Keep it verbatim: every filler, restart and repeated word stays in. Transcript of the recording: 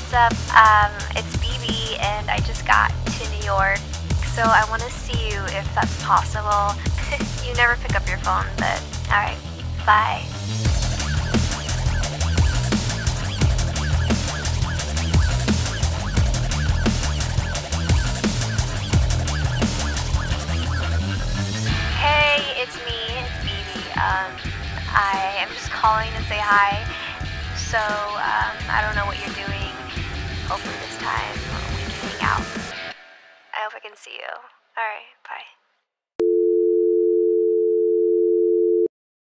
what's up? Um, it's B B and I just got to New York, so I want to see you if that's possible. You never pick up your phone, but alright, bye. Hey, it's me, it's B B. Um, I am just calling to say hi. So, um, I don't know what you're doing. Hopefully this time we can hang out. I hope I can see you. Alright, bye.